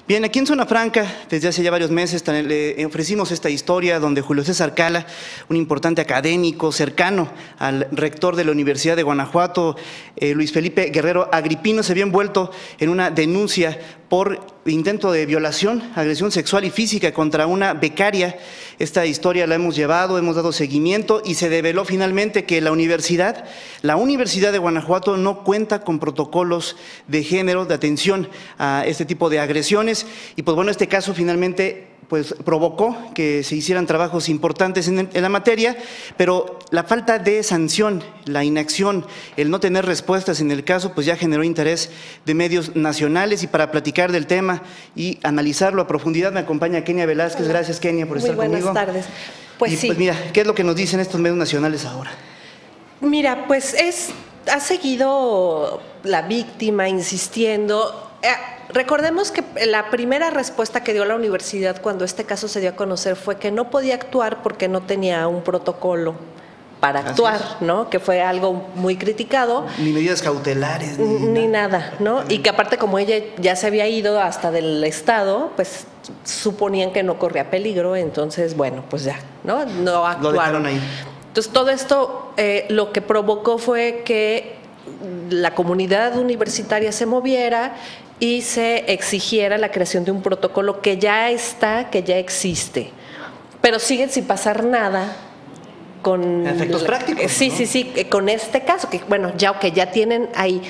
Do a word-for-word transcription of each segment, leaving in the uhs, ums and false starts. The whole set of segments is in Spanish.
Bien, aquí en Zona Franca, desde hace ya varios meses, le ofrecimos esta historia donde Julio César Cala, un importante académico cercano al rector de la Universidad de Guanajuato, eh, Luis Felipe Guerrero Agripino, se había envuelto en una denuncia por intento de violación, agresión sexual y física contra una becaria. Esta historia la hemos llevado, hemos dado seguimiento y se develó finalmente que la universidad, la Universidad de Guanajuato no cuenta con protocolos de género, de atención a este tipo de agresiones. Y pues bueno, este caso finalmente pues provocó que se hicieran trabajos importantes en, en la materia, pero la falta de sanción, la inacción, el no tener respuestas en el caso, pues ya generó interés de medios nacionales. Y para platicar del tema y analizarlo a profundidad me acompaña Kenia Velázquez. Hola. Gracias, Kenia, por Muy estar buenas conmigo. Buenas tardes. Pues y sí. Pues mira, ¿qué es lo que nos dicen estos medios nacionales ahora? Mira, pues es, ha seguido la víctima insistiendo. Eh, recordemos que la primera respuesta que dio la universidad cuando este caso se dio a conocer fue que no podía actuar porque no tenía un protocolo para actuar, ¿no? Que fue algo muy criticado. Ni medidas cautelares. Ni, ni nada, ¿no? Y que aparte, como ella ya se había ido hasta del estado, pues suponían que no corría peligro, entonces, bueno, pues ya, ¿no? No actuaron. Lo dejaron ahí. Entonces, todo esto eh, lo que provocó fue que la comunidad universitaria se moviera y se exigiera la creación de un protocolo que ya está, que ya existe, pero sigue sin pasar nada con efectos prácticos. Sí, ¿no? sí, sí, con este caso, que bueno, ya que ya tienen ahí.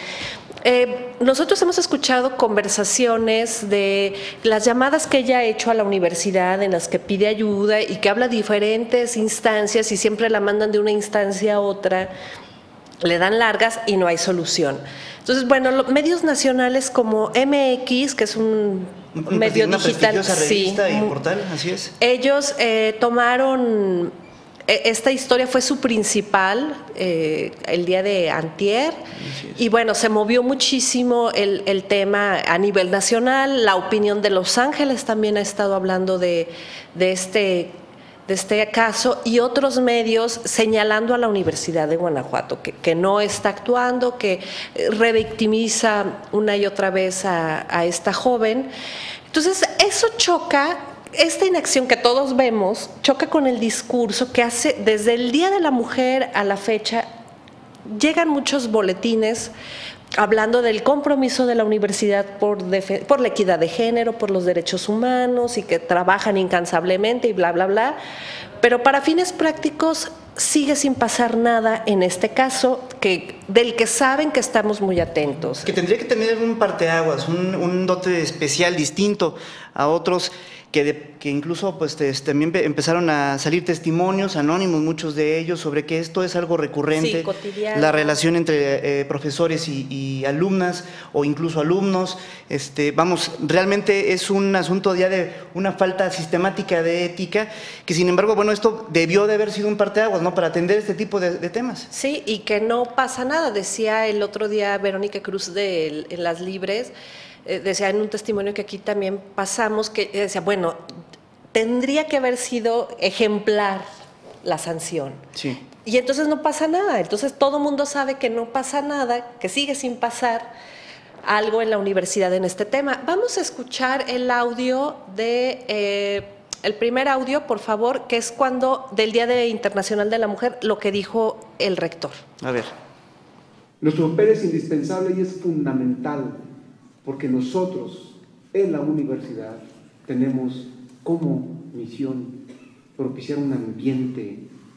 Eh, nosotros hemos escuchado conversaciones de las llamadas que ella ha hecho a la universidad en las que pide ayuda y que habla de diferentes instancias y siempre la mandan de una instancia a otra, le dan largas y no hay solución. Entonces, bueno, los medios nacionales como M X, que es un una medio una digital, revista sí, y portal, así es. Ellos eh, tomaron, esta historia fue su principal eh, el día de antier, y bueno, se movió muchísimo el, el tema a nivel nacional. La opinión de Los Ángeles también ha estado hablando de, de este de este caso, y otros medios señalando a la Universidad de Guanajuato que, que no está actuando, que revictimiza una y otra vez a, a esta joven. Entonces eso choca, esta inacción que todos vemos choca con el discurso que hace desde el Día de la Mujer a la fecha. Llegan muchos boletines hablando del compromiso de la universidad por, por la equidad de género, por los derechos humanos, y que trabajan incansablemente y bla, bla, bla, pero para fines prácticos sigue sin pasar nada en este caso, que, del que saben que estamos muy atentos. Que tendría que tener un parteaguas, un, un dote especial distinto a otros, que, de, que incluso pues te, también empezaron a salir testimonios anónimos, muchos de ellos, sobre que esto es algo recurrente, sí, cotidiano. La relación entre eh, profesores y, y alumnas, o incluso alumnos. Este, vamos, realmente es un asunto ya de una falta sistemática de ética, que sin embargo, bueno, esto debió de haber sido un parteaguas, ¿no?, para atender este tipo de, de temas. Sí, y que no pasa nada. Decía el otro día Verónica Cruz de en Las Libres, eh, decía en un testimonio que aquí también pasamos, que decía, bueno, tendría que haber sido ejemplar la sanción. Sí. Y entonces no pasa nada. Entonces todo el mundo sabe que no pasa nada, que sigue sin pasar algo en la universidad en este tema. Vamos a escuchar el audio de, eh, el primer audio, por favor, que es cuando, del Día de Internacional de la Mujer, lo que dijo el rector. A ver. Nuestro papel es indispensable y es fundamental, porque nosotros en la universidad tenemos como misión propiciar un ambiente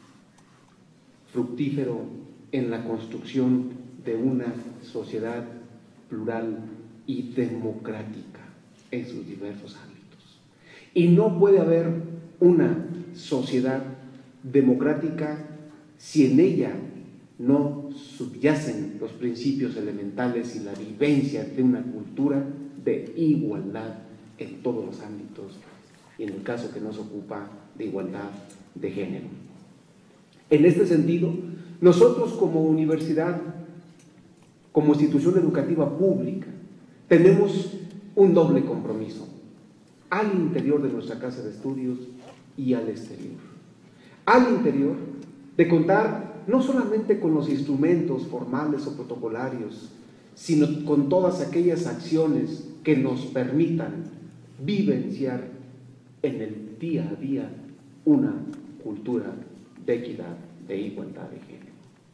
fructífero en la construcción de una sociedad plural y democrática en sus diversos ámbitos. Y no puede haber una sociedad democrática si en ella no subyacen los principios elementales y la vivencia de una cultura de igualdad en todos los ámbitos, y en el caso que nos ocupa, de igualdad de género. En este sentido, nosotros como universidad, como institución educativa pública, tenemos un doble compromiso, al interior de nuestra casa de estudios y al exterior. Al interior, de contar no solamente con los instrumentos formales o protocolarios, sino con todas aquellas acciones que nos permitan vivenciar en el día a día una cultura de equidad, de igualdad de género.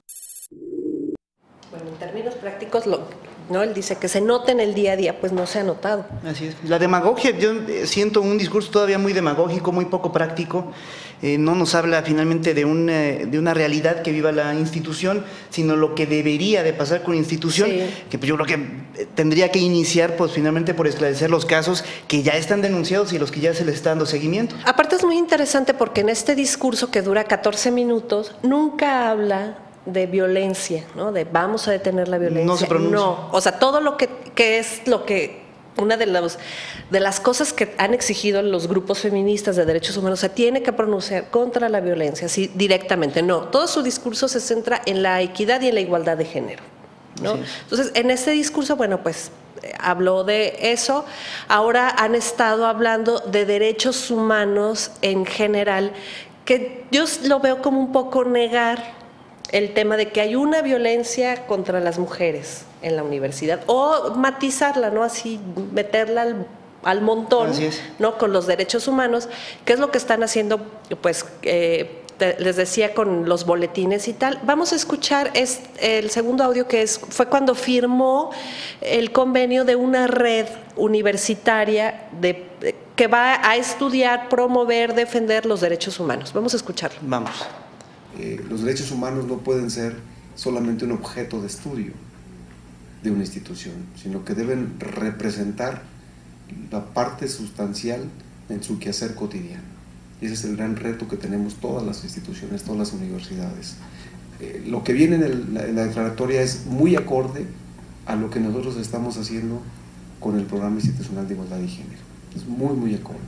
Bueno, en términos prácticos, lo, ¿no? Él dice que se nota en el día a día, pues no se ha notado. Así es. La demagogia, yo siento un discurso todavía muy demagógico, muy poco práctico. Eh, no nos habla finalmente de una, de una realidad que viva la institución, sino lo que debería de pasar con la institución, sí. que pues yo creo que tendría que iniciar pues finalmente por esclarecer los casos que ya están denunciados y los que ya se les está dando seguimiento. Aparte es muy interesante porque en este discurso que dura catorce minutos, nunca habla de violencia, ¿no? De vamos a detener la violencia. No se pronuncia. No, o sea, todo lo que, que es lo que, una de, los, de las cosas que han exigido los grupos feministas de derechos humanos, se tiene que pronunciar contra la violencia, así directamente. No, todo su discurso se centra en la equidad y en la igualdad de género, ¿no? Sí. Entonces, en este discurso, bueno, pues habló de eso. Ahora han estado hablando de derechos humanos en general, que yo lo veo como un poco negar el tema de que hay una violencia contra las mujeres en la universidad, o matizarla, ¿no? Así, meterla al, al montón, ¿no? Con los derechos humanos, que es lo que están haciendo, pues, eh, te, les decía, con los boletines y tal. Vamos a escuchar es, el segundo audio, que es, fue cuando firmó el convenio de una red universitaria de, de, que va a estudiar, promover, defender los derechos humanos. Vamos a escucharlo. Vamos. Eh, los derechos humanos no pueden ser solamente un objeto de estudio de una institución, sino que deben representar la parte sustancial en su quehacer cotidiano. Y ese es el gran reto que tenemos todas las instituciones, todas las universidades. Eh, lo que viene en, el, en la declaratoria es muy acorde a lo que nosotros estamos haciendo con el Programa Institucional de Igualdad y Género. Es muy, muy acorde.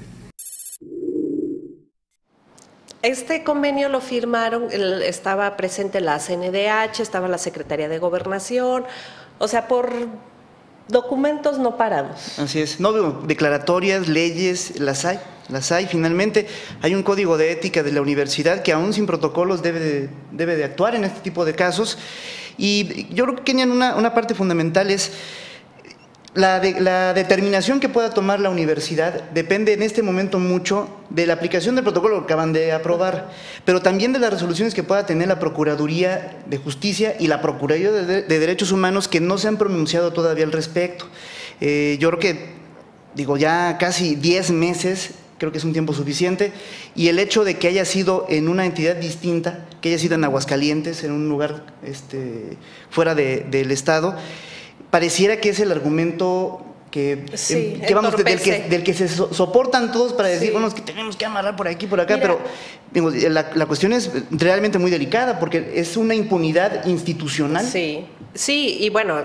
Este convenio lo firmaron, estaba presente la C N D H, estaba la Secretaría de Gobernación, o sea, por documentos no parados. Así es, no, declaratorias, leyes, las hay, las hay. Finalmente hay un código de ética de la universidad que aún sin protocolos debe de, debe de actuar en este tipo de casos. Y yo creo que una, una parte fundamental es La, de, la determinación que pueda tomar la universidad depende en este momento mucho de la aplicación del protocolo que acaban de aprobar, pero también de las resoluciones que pueda tener la Procuraduría de Justicia y la Procuraduría de, de Derechos Humanos, que no se han pronunciado todavía al respecto. Eh, yo creo que, digo, ya casi diez meses, creo que es un tiempo suficiente, y el hecho de que haya sido en una entidad distinta, que haya sido en Aguascalientes, en un lugar este, fuera de, del Estado, pareciera que es el argumento que, sí, que vamos, del, que, del que se so, soportan todos para decir, sí, bueno, es que tenemos que amarrar por aquí, por acá, Mira, pero digo, la, la cuestión es realmente muy delicada porque es una impunidad institucional. Sí, sí, y bueno,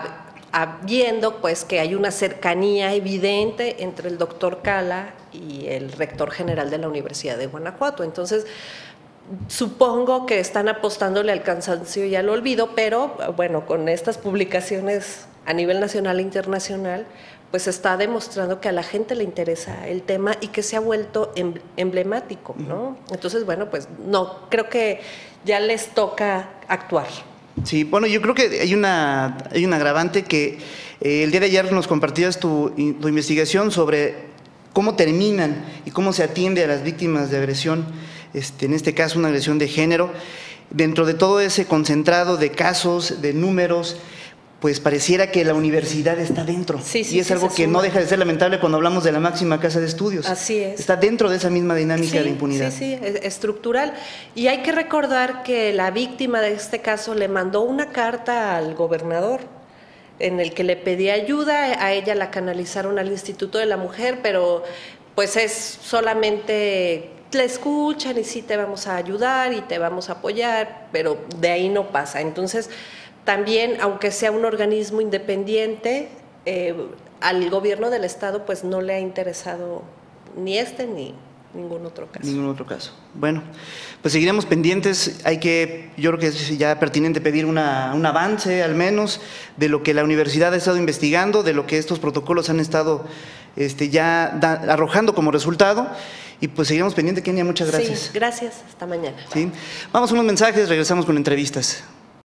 viendo pues que hay una cercanía evidente entre el doctor Cala y el rector general de la Universidad de Guanajuato, entonces supongo que están apostándole al cansancio y al olvido, pero bueno, con estas publicaciones a nivel nacional e internacional, pues está demostrando que a la gente le interesa el tema y que se ha vuelto emblemático, ¿no? Entonces, bueno, pues no, creo que ya les toca actuar. Sí, bueno, yo creo que hay una, hay un agravante que eh, el día de ayer nos compartías tu, tu investigación sobre cómo terminan y cómo se atiende a las víctimas de agresión. Este, en este caso una agresión de género, dentro de todo ese concentrado de casos, de números, pues pareciera que la universidad está dentro. Sí, sí, y es sí, algo que suma. No deja de ser lamentable cuando hablamos de la máxima casa de estudios. Así es. Está dentro de esa misma dinámica sí, de impunidad. Sí, sí, es estructural. Y hay que recordar que la víctima de este caso le mandó una carta al gobernador en el que le pedía ayuda, a ella la canalizaron al Instituto de la Mujer, pero pues es solamente le escuchan y sí te vamos a ayudar y te vamos a apoyar, pero de ahí no pasa. Entonces, también, aunque sea un organismo independiente, eh, al gobierno del estado pues no le ha interesado ni este ni ningún otro caso. Ningún otro caso. Bueno, pues seguiremos pendientes. Hay que, yo creo que es ya pertinente pedir una, un avance al menos de lo que la universidad ha estado investigando, de lo que estos protocolos han estado este, ya da, arrojando como resultado. Y pues seguiremos pendientes, Kenia, muchas gracias. Sí, gracias, hasta mañana. ¿Sí? Vamos a unos mensajes, regresamos con entrevistas.